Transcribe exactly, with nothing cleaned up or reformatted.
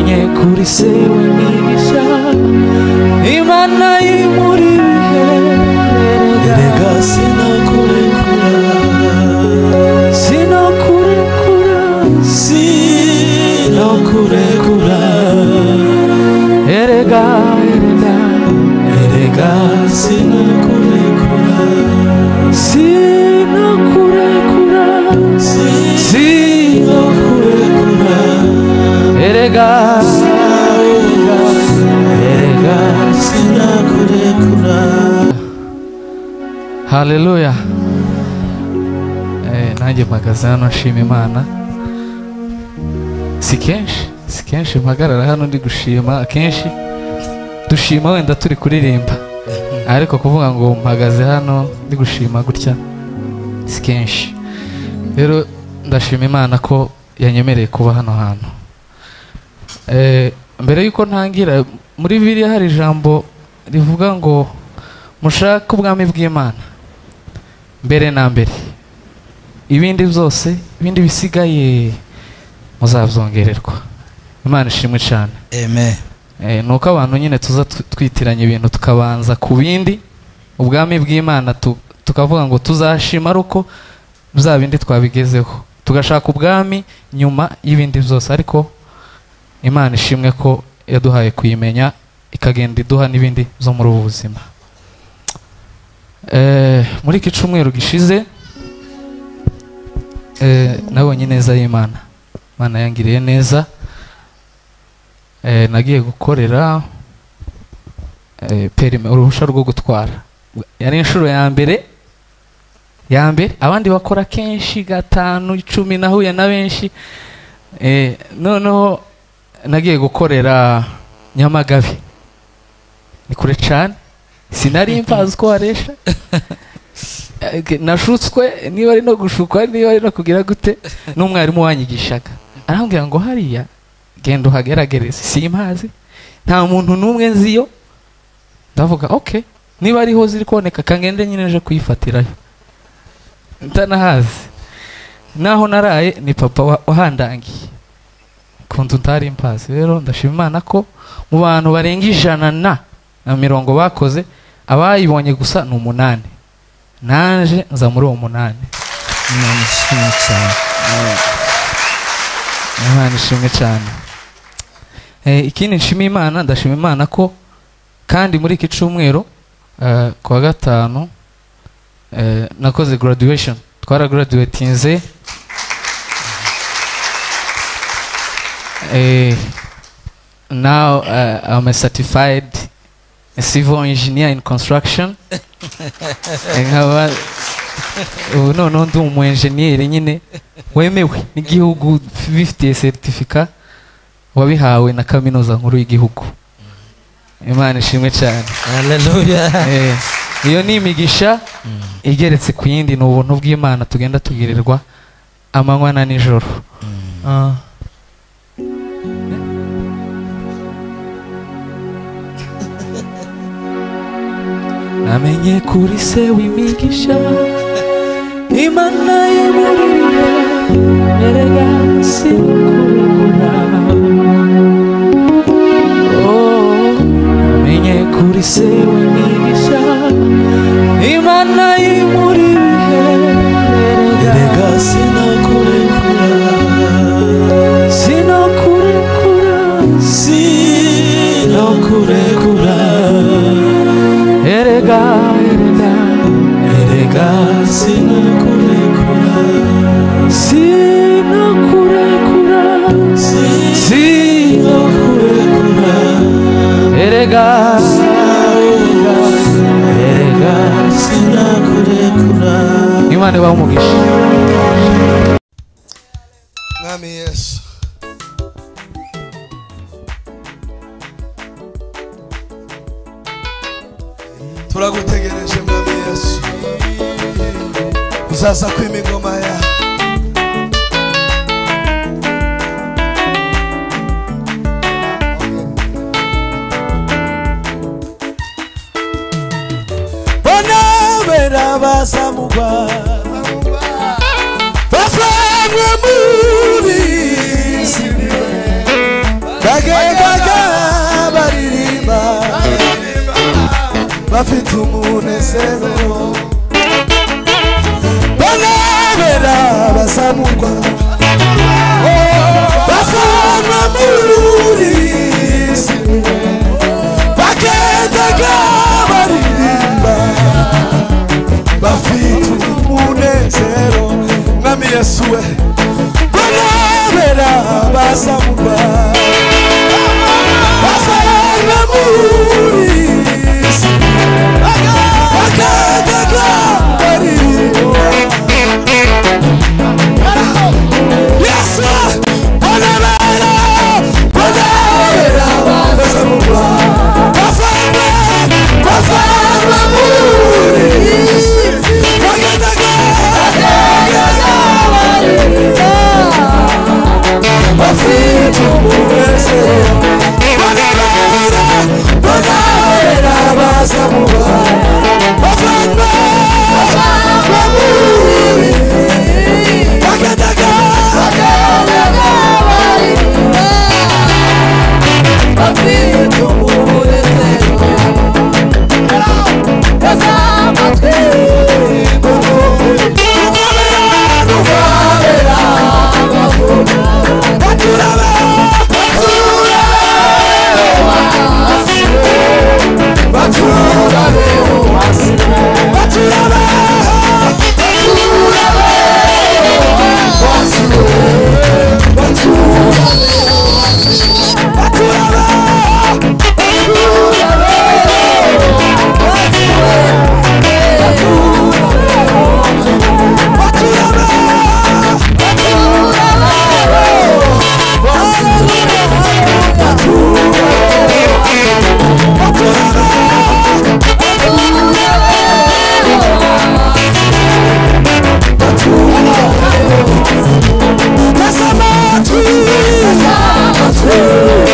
namenye kuri se w'imigisha Imana y'imuri erega sinokurekura sinokurekura sinokurekura erega erega erega sinokurekura sinokurekura sinokurekura erega erega sinokurekura. Haleluya. Eh nanjye mpagaze hano nshima Imana. Si kenshi si kenshi mpagarara hano ndi gushima, akenshi dushima wenda turi kuririmba, ariko kuvuga ngo mpagaze hano ndi gushima gutya si kenshi. Rero ndashima Imana ko yanyemereye kuba hano hantu. Eh mbere yuko ntangira, muri Bibiliya hari ijambo rivuga ngo mushaka ubwami bw'Imana mbere na mbere, ibindi byose ibindi bisigaye muzabyongererwa. Imana ishimwe cyane. Amen. Eh nuko abantu nyine tuza twitiranya ibintu tukabanza ku bindi, ubwami bw'Imana tukavuga ngo tuzashima ruko bya bindi twabigezeho, tugashaka ubwami nyuma y'ibindi byose. Ariko Imana ishimwe ko yaduhaye kuyimenya ikagenda iduha n'ibindi byo muri ubu buzima. Eh muri iki cyumweru gishize eh nabonye neza y'Imana. Imana yangiriye neza. Eh nagiye gukorera eh perime uruhusha rwo gutwara. Yari inshuro ya mbere ya mbere, abandi bakora kenshi gatanu icumi, nahuye na benshi. Eh noneho nagiye gukorera Nyamagabe, ni kure cyane, sinari mpazi ko haresha. Nashutswe niba ari no gushukwa, niba ari no kugira gute, n'umwarimu wanyigishaga arambwira ngo hariya genda uhageragereze, simpazi, nta muntu n'umwe nziyo. Ndavuga okay, niba ariho ziri kuboneka kangende nyine nje kuyifatirayo, ntanahazi. Naho naraye ni papa wahandangiye kuntu ntari mpazi. Rero ndashima Imana ko mu bantu barenga ijana na mirongo bakoze, abayibonye gusa ni umunani, nanje nza muri uwo munani. Imana ishimwe cyane. Imana ishimwe cyane. Eh ikindi nshima Imana, ndashima Imana ko kandi muri iki cyumweru uh, kwa gatanu uh, nakoze graduation, twara graduatinze. Eh now uh, I'm a certified civil engineer in construction. Nkaba ubu none ndi umu engineer nyine wemewe n'igihugu, bifitiye certificate wabihawe na kaminuza nkuru y'igihugu. Imana ishimwe cyane. Haleluya. Eh iyo ni imigisha igeretse ku yindi, ni ubuntu bw'Imana tugenda tugirirwa amanywa na nijoro. Ah namenye kuri se w'imigisha Imana y'imuri erega sinokurekura. Oh namenye kuri se w'imigisha Imana y'imuri erega sinokurekura sinokurekura sinokurekura erega erega erega sinokurekura sinokurekura sinokurekura erega erega sinokurekura. Imana ibahe umugisha. Mwami Yesu, turagutegereje Mwami Yesu, uzaza kw'imigoma ya bona berabasamugwa bafamwe muri bagendaga baririmba bafite umunezero banabera basamurwa basanwa muri isi bagendaga baririmba bafite umunezero mwami Yesu we banabera basamurwa basanwa muri isi bagendaga baririmba Yesu banabera banabera basamurwa basanwa basanwa muri isi bagendaga bafite umunezero banabera banabera basamurwa basanwa basanwa muri isi bagendaga bafite umunezero bazamatwe Yes, I'm